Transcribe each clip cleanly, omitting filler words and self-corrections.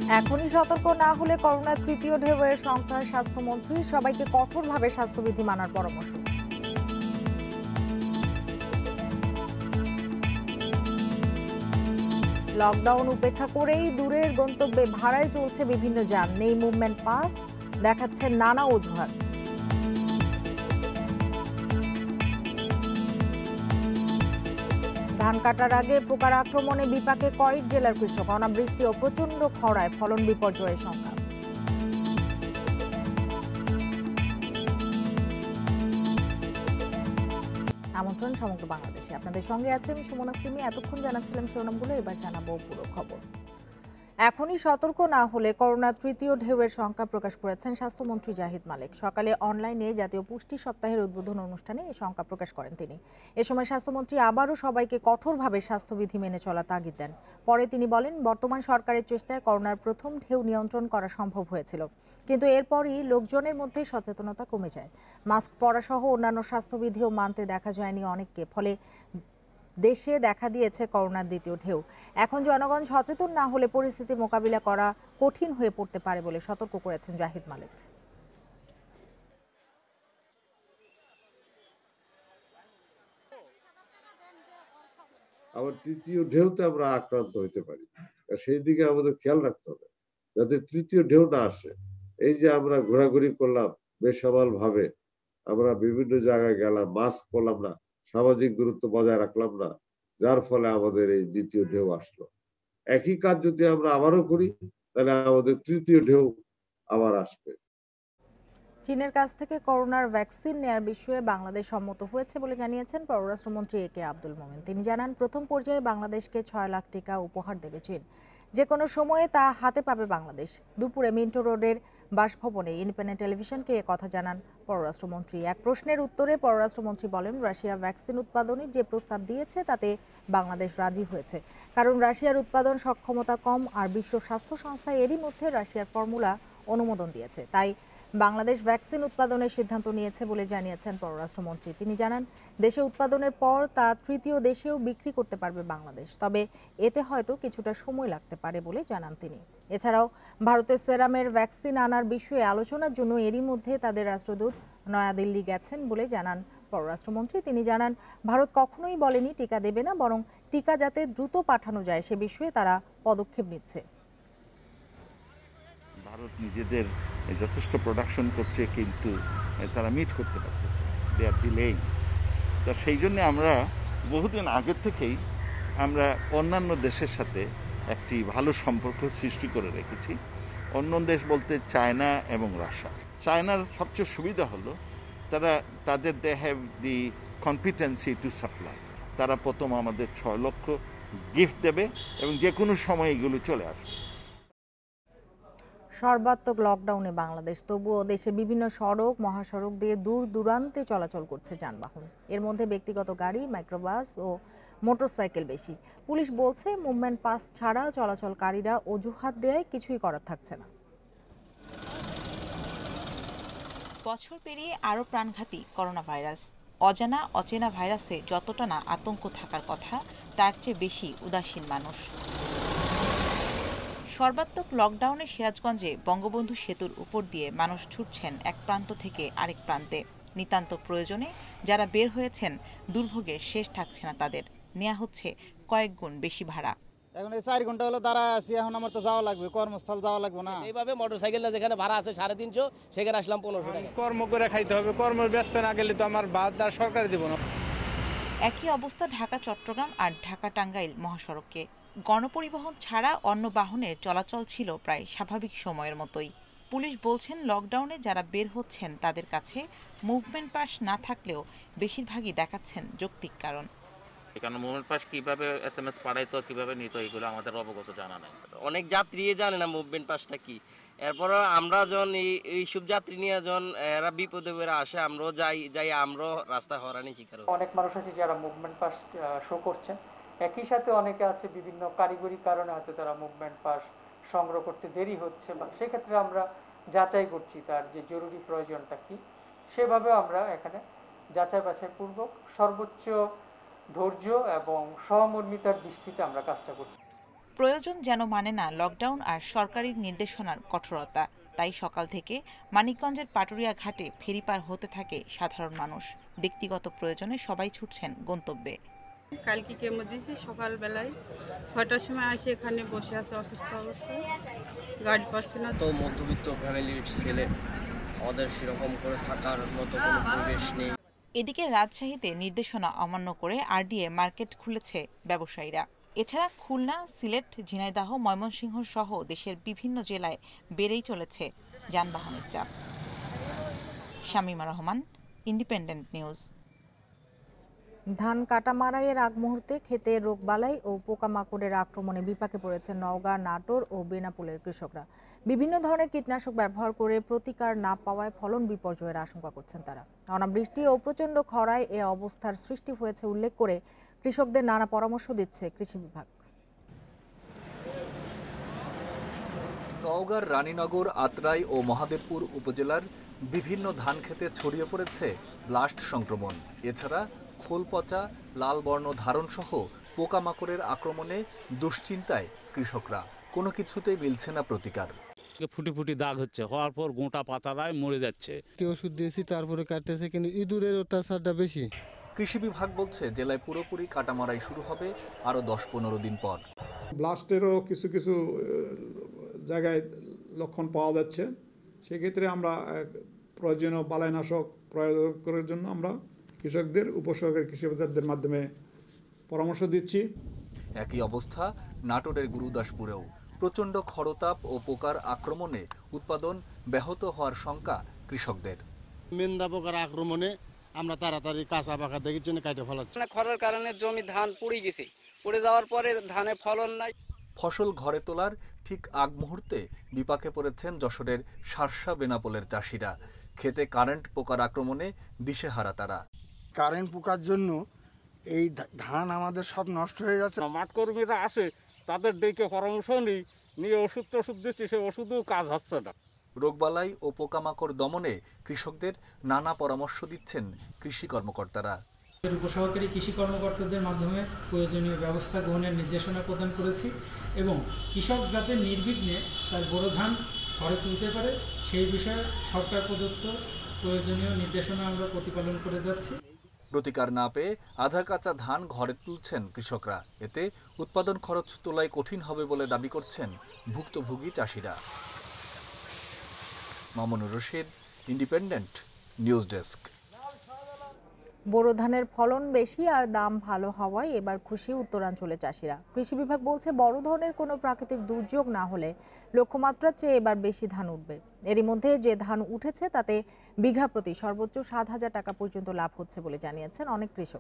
এখনই সতর্ক না হলে করোনার তৃতীয় ঢেউয়ের সংখ্যায় স্বাস্থ্যমন্ত্রী সবাইকে কঠোরভাবে স্বাস্থ্যবিধি মানার পরামর্শ। লকডাউন উপেক্ষা করেই দূরের গন্তব্যে ভাড়ায় চলছে বিভিন্ন যান, নেই মুভমেন্ট পাস, দেখাচ্ছে নানা অজুহাত। ধান কাটার আগে পোকার আক্রমণে বিপাকে কয়েক জেলার কৃষক, অনাবৃষ্টি ও প্রচণ্ড খরায় ফলন বিপর্যয়ের সংখ্যা। আমন্ত্রণ সমগ্র বাংলাদেশে, আপনাদের সঙ্গে আছে আমি সুমনা সিমি। এতক্ষণ জানাচ্ছিলাম শিরোনামগুলো, এবার জানাবো পুরো খবর। এখনই সতর্ক না হলে করোনার তৃতীয় ঢেউয়ের সংখ্যা প্রকাশ করেছেন স্বাস্থ্যমন্ত্রী জাহিদ মালিক। সকালে অনলাইনে জাতীয় পুষ্টি সপ্তাহের উদ্বোধন অনুষ্ঠানে এই সংখ্যা প্রকাশ করেন তিনি। এ সময় স্বাস্থ্যমন্ত্রী আবারও সবাইকে কঠোরভাবে স্বাস্থ্যবিধি মেনে চলা তাগিদ দেন। পরে তিনি বলেন, বর্তমান সরকারের চেষ্টায় করোনার প্রথম ঢেউ নিয়ন্ত্রণ করা সম্ভব হয়েছিল, কিন্তু এরপরই লোকজনের মধ্যে সচেতনতা কমে যায়। মাস্ক পরা সহ অন্যান্য স্বাস্থ্যবিধিও মানতে দেখা যায়নি অনেককে, ফলে দেশে দেখা দিয়েছে করোনার দ্বিতীয় ঢেউ। এখন জনগণ সচেতন না হলে পরিস্থিতি মোকাবিলা করা কঠিন হয়ে পড়তে পারে বলে সতর্ক করেছেন জাহিদ মালিক। আবার তৃতীয় ঢেউতে আমরা আক্রান্ত হইতে পারি, সেই দিকে আমাদের খেয়াল রাখতে হবে যাতে তৃতীয় ঢেউ না আসে। এই যে আমরা ঘোরাঘুরি করলাম বেসামাল ভাবে, আমরা বিভিন্ন জায়গায় গেলাম, মাস্ক পরলাম না, সামাজিক দূরত্ব বজায় রাখলাম না, যার ফলে আমাদের এই দ্বিতীয় ঢেউ আসলো। একই কাজ যদি আমরা আবারও করি, তাহলে আমাদের তৃতীয় ঢেউ আবার আসবে। চীনের কাছ থেকে করোনার ভ্যাকসিন নেয়ার বিষয়ে বাংলাদেশ সম্মত হয়েছে বলে জানিয়েছেন পররাষ্ট্রমন্ত্রী এ কে আব্দুল মোমেন। তিনি জানান, প্রথম পর্যায়ে বাংলাদেশকে 6 লাখ টিকা উপহার দেবে চীন। যে কোনো সময়ে তা হাতে পাবে বাংলাদেশ। দুপুরে মিন্টো রোডের বাসভবনে ইন্ডিপেন্ডেন্ট টেলিভিশনকে এ কথা জানান পররাষ্ট্রমন্ত্রী। এক প্রশ্নের উত্তরে পররাষ্ট্রমন্ত্রী বলেন, রাশিয়া ভ্যাকসিন উৎপাদনের যে প্রস্তাব দিয়েছে তাতে বাংলাদেশ রাজি হয়েছে, কারণ রাশিয়ার উৎপাদন সক্ষমতা কম আর বিশ্ব স্বাস্থ্য সংস্থা এরই মধ্যে রাশিয়ার ফর্মুলা অনুমোদন দিয়েছে। তাই বাংলাদেশ ভ্যাকসিন উৎপাদনের সিদ্ধান্ত নিয়েছে বলে জানিয়েছেন পররাষ্ট্রমন্ত্রী। তিনি জানান, দেশে উৎপাদনের পর তা তৃতীয় দেশেও বিক্রি করতে পারবে বাংলাদেশ, তবে এতে হয়তো কিছুটা সময় লাগতে পারে বলে জানান তিনি। এছাড়াও ভারতের সেরামের ভ্যাকসিন আনার বিষয়ে আলোচনার জন্য এরই মধ্যে তাদের রাষ্ট্রদূত নয়াদিল্লি গেছেন বলে জানান পররাষ্ট্রমন্ত্রী। তিনি জানান, ভারত কখনোই বলেনি টিকা দেবে না, বরং টিকা যাতে দ্রুত পাঠানো যায় সে বিষয়ে তারা পদক্ষেপ নিচ্ছে। ভারত নিজেদের যথেষ্ট প্রোডাকশন করছে, কিন্তু তারা মিট করতে পারতেছে, দে আর ডিলেইং। তো সেই জন্য আমরা বহুদিন আগের থেকেই আমরা অন্যান্য দেশের সাথে একটি ভালো সম্পর্ক সৃষ্টি করে রেখেছি। অন্য দেশ বলতে চায়না এবং রাশিয়া। চায়নার সবচেয়ে সুবিধা হলো তাদের they have the competency to supply. তারা প্রথম আমাদের 6 লক্ষ গিফট দেবে এবং যে কোনো সময় এগুলো চলে আসবে। সর্বাত্মক লকডাউনে বাংলাদেশ, তবুও দেশের বিভিন্ন সড়ক মহাসড়ক দিয়ে দূর দূরান্তে চলাচল করছে যানবাহন। এর মধ্যে ব্যক্তিগত গাড়ি, মাইক্রোবাস ও মোটরসাইকেল বেশি। পুলিশ বলছে, মুভমেন্ট পাস ছাড়া চলাচলকারীরা অজুহাত দেয় কিছুই করার থাকছে না। বছর পেরিয়ে আরও প্রাণঘাতী করোনা ভাইরাস। অজানা অচেনা ভাইরাসে যতটা না আতঙ্ক থাকার কথা, তার চেয়ে বেশি উদাসীন মানুষ। সর্বাত্মক লকডাউনে সিরাজগঞ্জে বঙ্গবন্ধু সেতুর উপর দিয়ে মানুষ ছুটছেন এক প্রান্ত থেকে আরেক প্রান্তে। নিতান্ত প্রয়োজনে যারা বের হয়েছেন, দুর্ভোগের শেষ থাকছে না তাদের। নেওয়া হচ্ছে কয়েক গুণ বেশি ভাড়া। এখন এই 4 ঘন্টা হলো দাঁড়ায় আছি, এখন আমার তো যাওয়া লাগবে, কর্মস্থল যাওয়া লাগবে না। এইভাবে মোটরসাইকেলটা যেখানে ভাড়া আছে 350, সেখানে আসলাম 1500 টাকা। কর্ম করে খাইতে হবে, কর্মের ব্যস্ত না গেলে তো আমার বাদ আর সরকার দিব না। একই অবস্থা ঢাকা চট্টগ্রাম আর ঢাকা টাঙ্গাইল মহাসড়কে। গণপরিবহন ছাড়া অন্য বাহনের চলাচল ছিল প্রায় স্বাভাবিক সময়ের মতোই। পুলিশ বলছেন, লকডাউনে যারা বের হচ্ছেন তাদের কাছে মুভমেন্ট পাস না থাকলেও বেশিরভাগই দেখাচ্ছেন যৌক্তিক কারণ। কারণ মুভমেন্ট পাস কিভাবে SMS পাঠাইতো, কিভাবে নিত, এগুলো আমাদের অবগত জানা নাই। অনেক যাত্রী জানে না মুভমেন্ট পাসটা কি। এরপরও আমরা যখন এইসব যাত্রী নিয়ে যখন এরা বিপদে বেড়ে আসে, আমরাও যাই আমরাও রাস্তায় হয়রানি শিকার হই। অনেক মানুষ আছে যারা মুভমেন্ট পাস শো করছেন, একই সাথে অনেকে আছে বিভিন্ন কারিগরি কারণে হয়তো তারা মুভমেন্ট পাস সংগ্রহ করতে দেরি হচ্ছে, বা সেক্ষেত্রে আমরা যাচাই করছি তার যে জরুরি প্রয়োজনটা কি। সেভাবে আমরা এখানে যাচাই বাছাই পূর্বক সর্বোচ্চ ধৈর্য এবং সহমর্মিতার দৃষ্টিতে আমরা কাজটা করছি। প্রয়োজন যেন মানে না লকডাউন আর সরকারি নির্দেশনার কঠোরতা। তাই সকাল থেকে মানিকগঞ্জের পাটুরিয়া ঘাটে ফেরি পার হতে থাকে সাধারণ মানুষ। ব্যক্তিগত প্রয়োজনে সবাই ছুটছেন গন্তব্যে। কালকে কেমো দিয়েছি, সকালবেলায় ৬টার সময় আসে এখানে বসে আছে অসুস্থ অবস্থায়, গাড়ি পাচ্ছে না। তো মধ্যবিত্ত ফ্যামিলির ছেলে, আমাদের সেরকম করে থাকার মতো কোনো পরিবেশ নেই। এদিকে রাজশাহীতে নির্দেশনা অমান্য করে আরডিএ মার্কেট খুলেছে ব্যবসায়ীরা। এছাড়া খুলনা, সিলেট, ঝিনাইদহ, ময়মনসিংহ সহ দেশের বিভিন্ন জেলায় বেড়েই চলেছে যানবাহনের চাপ। Shamima Rahman, Independent News. ধান কাটা মারাইয়ের আগ মুহূর্তে ক্ষেতে রোগবালাই ও পোকামাকড়ের আক্রমণে বিপাকে পড়েছে নওগাঁ, নাটোর ও বেনাপোলের কৃষকরা। বিভিন্ন ধরনের কীটনাশক ব্যবহার করে প্রতিকার না পাওয়ায় ফলন বিপর্যয়ের আশঙ্কা করছেন তারা। অনাবৃষ্টি ও প্রচণ্ড খরায় এ অবস্থার সৃষ্টি হয়েছে উল্লেখ করে কৃষকদের নানা পরামর্শ দিচ্ছে কৃষি বিভাগ। নওগাঁর রানীনগর, আত্রাই ও মহাদেবপুর উপজেলার বিভিন্ন ধান খেতে ছড়িয়ে পড়েছে ব্লাস্ট সংক্রমণ। এছাড়া খোল পচা, লাল বর্ণ ধারণ সহ পোকামাকড়ের আক্রমণে দুশ্চিন্তায় কৃষকরা। কোনো কিছুতেই মিলছে না প্রতিকার। ফুটি ফুটি দাগ হচ্ছে, হওয়ার পর গোটা পাতারায় মরে যাচ্ছে। ওষুধ দিয়েছি, তারপরে কাটতেছে, কিন্তু ইঁদুরের অত্যাচারটা বেশি। কৃষি বিভাগ বলছে জেলায় পুরোপুরি কাটামারাই শুরু হবে আরও 10-15 দিন পর। ব্লাস্টেরও কিছু কিছু জায়গায় লক্ষণ পাওয়া যাচ্ছে। সেক্ষেত্রে আমরা প্রয়োজনীয় বালাইনাশক প্রয়োগ করার জন্য আমরা কৃষকদের, উপসহকারী কৃষি অফিসারদের মাধ্যমে পরামর্শ দিচ্ছি। একই অবস্থা নাটোরের গুরুদাসপুরেও। প্রচণ্ড খরতাপ ও পোকার আক্রমণে উৎপাদন ব্যাহত হওয়ার শঙ্কা কৃষকদের। মেন্দা পোকার আক্রমণে আমরা তাড়াতাড়ি কাঁচা পাকা দেখির জন্য কাটে ফেলাচ্ছি। খরার কারণে জমি ধান পুড়ে গেছে, পুড়ে যাওয়ার পরে ধানে ফলন নাই। ফসল ঘরে তোলার ঠিক আগ মুহূর্তে বিপাকে পড়েছেন যশোরের শার্শা, বেনাপোলের চাষিরা। খেতে কারেন্ট পোকার আক্রমণে দিশেহারা তারা। কারেন্ট পোকার জন্য এই ধান আমাদের সব নষ্ট হয়ে যাচ্ছে। মাঠ কর্মীরা আসে, তাদের ডেকে পরামর্শ নিয়ে ওষুধ টষুধ দিচ্ছি, সে ওষুধও কাজ হচ্ছে না। রোগবালাই ও পোকামাকড় দমনে কৃষকদের নানা পরামর্শ দিচ্ছেন কৃষি কর্মকর্তারা। উপসহকারী কৃষি কর্মকর্তাদের মাধ্যমে প্রয়োজনীয় ব্যবস্থা গ্রহণের নির্দেশনা প্রদান করেছি এবং কৃষক যাতে নির্বিঘ্নে তার বোরো ধান ঘরে তুলতে পারে সেই বিষয়ে সরকার প্রদত্ত প্রয়োজনীয় নির্দেশনা আমরা প্রতিপালন করে যাচ্ছি। প্রতিকার না পেয়ে আধা কাঁচা ধান ঘরে তুলছেন কৃষকরা। এতে উৎপাদন খরচ তোলাই কঠিন হবে বলে দাবি করছেন ভুক্তভোগী চাষিরা। Mamunur Rashid, Independent News desk. বোরো ধানের ফলন বেশি আর দাম ভালো হওয়ায় এবার খুশি উত্তরাঞ্চলের চাষিরা। কৃষি বিভাগ বলছে বড় ধরনের কোনো প্রাকৃতিক দুর্যোগ না হলে লক্ষ্যমাত্রার চেয়ে এবার বেশি ধান উঠবে। এরই মধ্যে যে ধান উঠেছে তাতে বিঘা প্রতি সর্বোচ্চ 7,000 টাকা পর্যন্ত লাভ হচ্ছে বলে জানিয়েছেন অনেক কৃষক।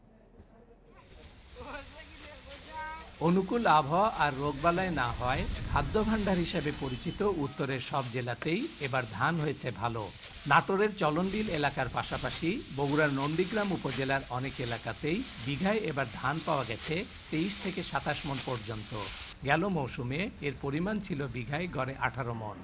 অনুকূল আবহাওয়া আর রোগবালাই না হয় খাদ্য ভাণ্ডার হিসেবে পরিচিত উত্তরের সব জেলাতেই এবার ধান হয়েছে ভালো। নাটোরের চলনবিল এলাকার পাশাপাশি বগুড়ার নন্দীগ্রাম উপজেলার অনেক এলাকাতেই বিঘায় এবার ধান পাওয়া গেছে 23 থেকে 27 মণ পর্যন্ত। গেল মৌসুমে এর পরিমাণ ছিল বিঘায় গড়ে 18 মণ।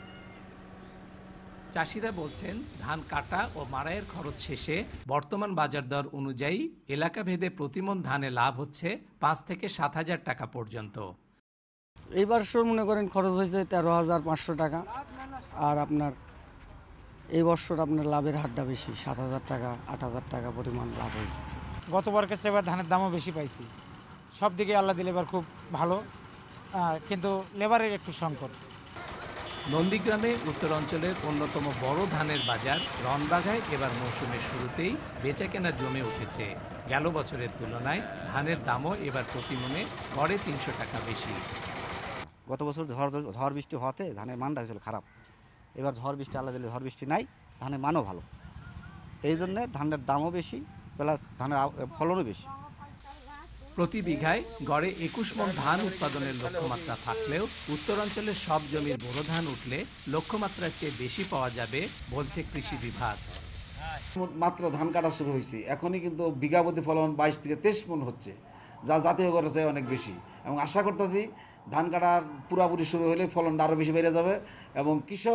চাষিরা বলছেন ধান কাটা ও মাড়াইয়ের খরচ শেষে বর্তমান বাজার দর অনুযায়ী এলাকা ভেদে প্রতিমণ ধানে লাভ হচ্ছে 5 থেকে 7,000 টাকা পর্যন্ত। এই বছর মনে করেন খরচ হয়েছে 13,500 টাকা, আর আপনার এই বছর আপনার লাভের হারটা বেশি, 7,000 টাকা 8,000 টাকা পরিমাণ লাভ হয়েছে। গতবারের চেয়ে এবার ধানের দামও বেশি পাইছি। সব দিকে আল্লাহ দিলে এবার খুব ভালো, কিন্তু লেবারের একটু সংকট। নন্দীগ্রামে উত্তরাঞ্চলের অন্যতম বড় ধানের বাজার রনবাঘায় এবার মৌসুমের শুরুতেই বেচাকেনা জমে উঠেছে। গেল বছরের তুলনায় ধানের দামও এবার প্রতিমণে গড়ে 300 টাকা বেশি। গত বছর ঝড় বৃষ্টি হওয়াতে ধানের মানটা হয়েছিল খারাপ। এবার ঝড় বৃষ্টি আল্লাহ দিলে ঝড় বৃষ্টি নাই, ধানের মানও ভালো, এই জন্যে ধানের দামও বেশি প্লাস ধানের ফলনও বেশি। প্রতি বিঘায় গড়ে 21 মণ ধান উৎপাদনের লক্ষ্যমাত্রা থাকলেও উত্তরাঞ্চলের সব জমির বোরো ধান উঠলে লক্ষ্যমাত্রার চেয়ে বেশি পাওয়া যাবে বলছে কৃষি বিভাগ। মাত্র ধান কাটা শুরু হয়েছে, এখনই কিন্তু বিঘা প্রতি ফলন 22 থেকে 23 মণ হচ্ছে, যা জাতীয় খরচে অনেক বেশি। এবং আশা করতেছি ধান কাটার পুরাপুরি শুরু হলে ফলনটা আরও বেশি বেড়ে যাবে এবং কৃষক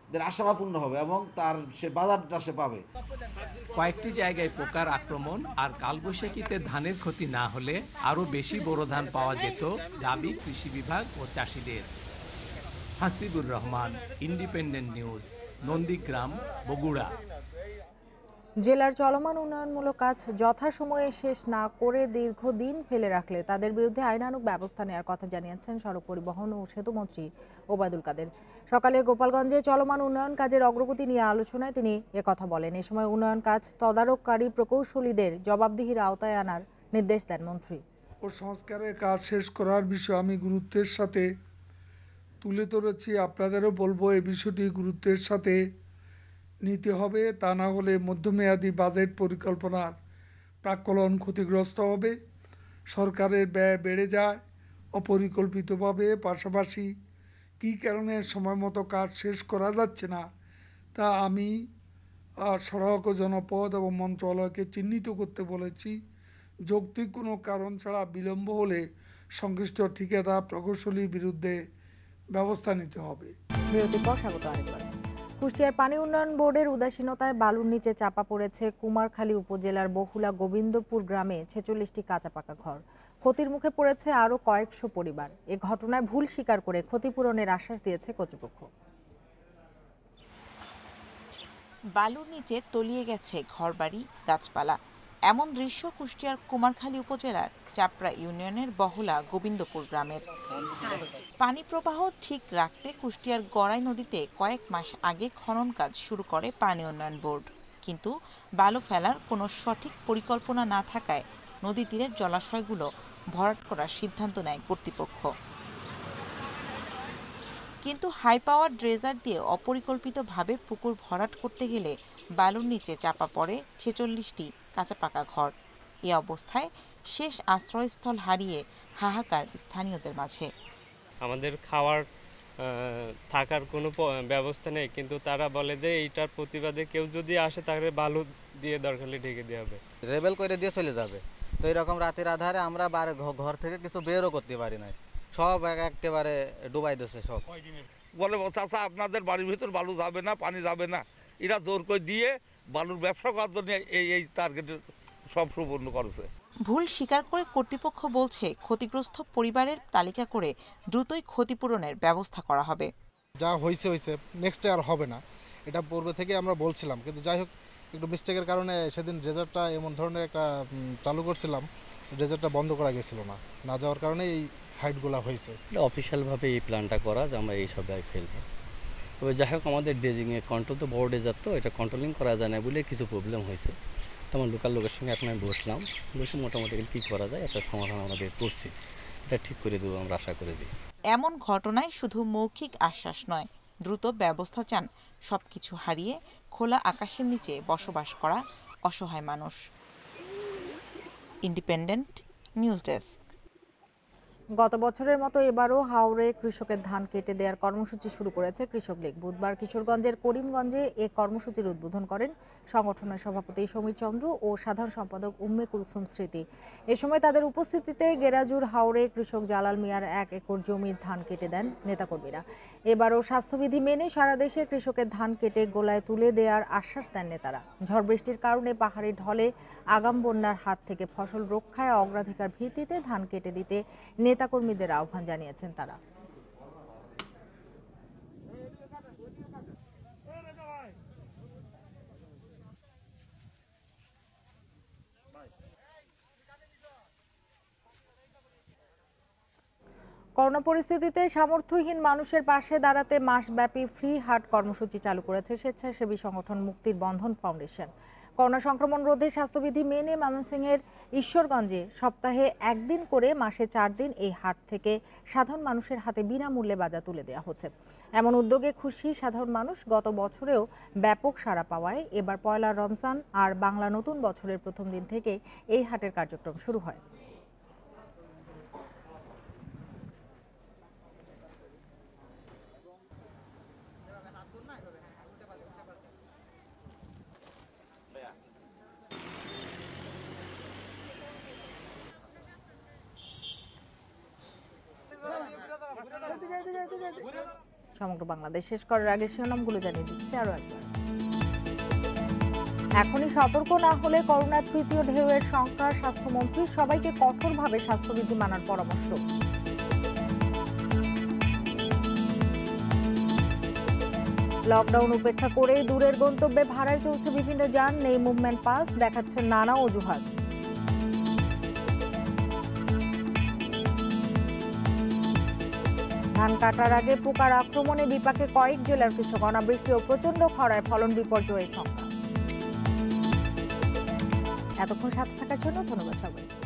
আশাটা পূর্ণ হবে এবং তার সে বাজারটা সে পাবে। কয়েকটি জায়গায় পোকার আক্রমণ আর কালবৈশাখীতে ধানের ক্ষতি না হলে আরও বেশি বোরো ধান পাওয়া যেত দাবি কৃষি বিভাগ ও চাষিদের। Hasibur Rahman, Independent News, Nandigram, Bogura. জেলার চলমান উন্নয়নমূলক কাজ যথাসময়ে শেষ না করে দীর্ঘদিন ফেলে রাখলে তাদের বিরুদ্ধে আইনানুগ ব্যবস্থা নেওয়ার কথা জানিয়েছেন সড়ক পরিবহন ও সেতুমন্ত্রী ওবায়দুল কাদের। সকালে গোপালগঞ্জে চলমান উন্নয়ন কাজের অগ্রগতি নিয়ে আলোচনায় তিনি একথা বলেন। এ সময় উন্নয়ন কাজ তদারককারী প্রকৌশলীদের জবাবদিহির আওতায় আনার নির্দেশ দেন মন্ত্রী। ও সংস্কারের কাজ শেষ করার বিষয়ে আমি গুরুত্বের সাথে তুলে ধরেছি। আপনাদেরও বলবো এই বিষয়টি গুরুত্বের সাথে নিতে হবে, তা না হলে মধ্যমেয়াদী বাজেট পরিকল্পনার প্রাক্কলন ক্ষতিগ্রস্ত হবে, সরকারের ব্যয় বেড়ে যায় অপরিকল্পিতভাবে। পাশাপাশি কী কারণে সময় মতো কাজ শেষ করা যাচ্ছে না তা আমি সড়ক ও জনপদ এবং মন্ত্রণালয়কে চিহ্নিত করতে বলেছি। যৌক্তিক কোনো কারণ ছাড়া বিলম্ব হলে সংশ্লিষ্ট ঠিকাদার প্রকৌশলীর বিরুদ্ধে ব্যবস্থা নিতে হবে। বিরতির পর স্বাগত আরেকবার। কুষ্টিয়ার পানি উন্নয়ন বোর্ডের উদাসীনতায় বালুর নিচে চাপা পড়েছে কুমারখালী উপজেলার বহুলা গোবিন্দপুর গ্রামে 46টি কাঁচা পাকা ঘর। ক্ষতির মুখে পড়েছে আরও কয়েকশো পরিবার। এ ঘটনায় ভুল স্বীকার করে ক্ষতিপূরণের আশ্বাস দিয়েছে কর্তৃপক্ষ। বালুর নিচে তলিয়ে গেছে ঘরবাড়ি, গাছপালা। এমন দৃশ্য কুষ্টিয়ার কুমারখালী উপজেলার চাপড়া ইউনিয়নের বহুলা গোবিন্দপুর গ্রামের। পানি প্রবাহ ঠিক রাখতে কুষ্টিয়ার গড়াই নদীতে কয়েক মাস আগে খনন কাজ শুরু করে পানি উন্নয়ন বোর্ড। কিন্তু বালু ফেলার কোনো সঠিক পরিকল্পনা না থাকায় নদী তীরের জলাশয়গুলো ভরাট করার সিদ্ধান্ত নেয় কর্তৃপক্ষ। কিন্তু হাই পাওয়ার ড্রেজার দিয়ে অপরিকল্পিতভাবে পুকুর ভরাট করতে গেলে বালুর নিচে চাপা পড়ে 46টি কাঁচা পাকা ঘর। এ অবস্থায় শেষ আশ্রয়স্থল হারিয়ে হাহাকার স্থানীয়দের মাঝে। আমাদের খাওয়ার থাকার কোনো ব্যবস্থা নেই, কিন্তু তারা বলে যে এইটার প্রতিবাদে কেউ যদি আসে তাহলে বালু দিয়ে দরকার হলে ঢেকে দেওয়া হবে, রেবেল করে দিয়ে চলে যাবে। তো এরকম রাতের আধারে আমরা ঘর থেকে কিছু বেরও করতে পারি না, সব একেবারে ডুবাই দিয়েছে সব। বলে চাচা আপনাদের বাড়ির ভিতর বালু যাবে না, পানি যাবে না, এরা জোর করে দিয়ে বালুর ব্যবসা করার জন্য এই টার্গেটের সব সম্পূর্ণ করেছে। ভুল স্বীকার করে কর্তৃপক্ষ বলছে ক্ষতিগ্রস্ত পরিবারের তালিকা করে দ্রুতই ক্ষতিপূরণের ব্যবস্থা করা হবে। যা হয়েছে নেক্সট আর হবে না, এটা পূর্বে থেকে আমরা বলছিলাম, কিন্তু যাই হোক একটু মিস্টেকের কারণে সেদিন ড্রেজারটা এমন ধরনের একটা চালু করছিলাম, ড্রেজারটা বন্ধ করা গেছিল না যাওয়ার কারণে এই হাইটগুলো হয়েছে। অফিসিয়ালভাবে এই প্ল্যানটা করা যে আমরা এই সব জায়গায় ফেলবো, তবে যাই হোক আমাদের ড্রেজিংয়ে কন্ট্রোল তো বড় ড্রেজার, তো এটা কন্ট্রোলিং করা যায় না বলে কিছু প্রবলেম হয়েছে। তেমন লোকাল লোকের সঙ্গে এখন আমি বসে মোটামুটি কী করা যায় একটা সমাধান আমরা বের করছি, এটা ঠিক করে দেবো আমরা আশা করে দিই। এমন ঘটনায় শুধু মৌখিক আশ্বাস নয়, দ্রুত ব্যবস্থা চান সবকিছু হারিয়ে খোলা আকাশের নিচে বসবাস করা অসহায় মানুষ। Independent News desk. গত বছরের মতো এবারও হাওড়ে কৃষকের ধান কেটে দেওয়ার কর্মসূচি শুরু করেছে কৃষক লীগ। বুধবার কিশোরগঞ্জের করিমগঞ্জে এ কর্মসূচির উদ্বোধন করেন সংগঠনের সভাপতি সমীর চন্দ্র ও সাধারণ সম্পাদক উম্মে কুলসুম স্মৃতি। এ সময় তাদের উপস্থিতিতে গেরাজুর হাওড়ে কৃষক জালাল মিয়ার 1 একর জমির ধান কেটে দেন নেতাকর্মীরা। এবারও স্বাস্থ্যবিধি মেনে সারা দেশে কৃষকের ধান কেটে গোলায় তুলে দেওয়ার আশ্বাস দেন নেতারা। ঝড় বৃষ্টির কারণে পাহাড়ি ঢলে আগাম বন্যার হাত থেকে ফসল রক্ষায় অগ্রাধিকার ভিত্তিতে ধান কেটে দিতে নেতাকর্মীদের আহ্বান জানিয়েছেন তারা। করোনা পরিস্থিতিতে সামর্থ্যহীন মানুষের পাশে দাঁড়াতে মাসব্যাপী ফ্রি হাট কর্মসূচি চালু করেছে স্বেচ্ছাসেবী সংগঠন মুক্তির বন্ধন ফাউন্ডেশন। করোনা সংক্রমণ রোধে স্বাস্থ্যবিধি মেনে ময়মনসিংহের ঈশ্বরগঞ্জে সপ্তাহে 1 দিন করে মাসে 4 দিন এই হাট থেকে সাধারণ মানুষের হাতে বিনামূল্যে বাজার তুলে দেওয়া হচ্ছে। এমন উদ্যোগে খুশি সাধারণ মানুষ। গত বছরেও ব্যাপক সাড়া পাওয়ায় এবার পয়লা রমজান আর বাংলা নতুন বছরের প্রথম দিন থেকে এই হাটের কার্যক্রম শুরু হয়। সমগ্র বাংলাদেশ শেষ করার আগে শিরোনামগুলো জানিয়ে দিচ্ছে আরো একবার। এখনই সতর্ক না হলে করোনার তৃতীয় ঢেউয়ের শঙ্কা, স্বাস্থ্যমন্ত্রী সবাইকে কঠোরভাবে স্বাস্থ্যবিধি মানার পরামর্শ। লকডাউন উপেক্ষা করে দূরের গন্তব্যে ভাড়ায় চলছে বিভিন্ন যান, নেই মুভমেন্ট পাস, দেখাচ্ছে নানা অজুহাত। ধান কাটার আগে পোকার আক্রমণে বিপাকে কয়েক জেলার কৃষক, অনাবৃষ্টি ও প্রচন্ড খরায় ফলন বিপর্যয়ের শঙ্কা। এতক্ষণ সাথে থাকার জন্য ধন্যবাদ সবাই।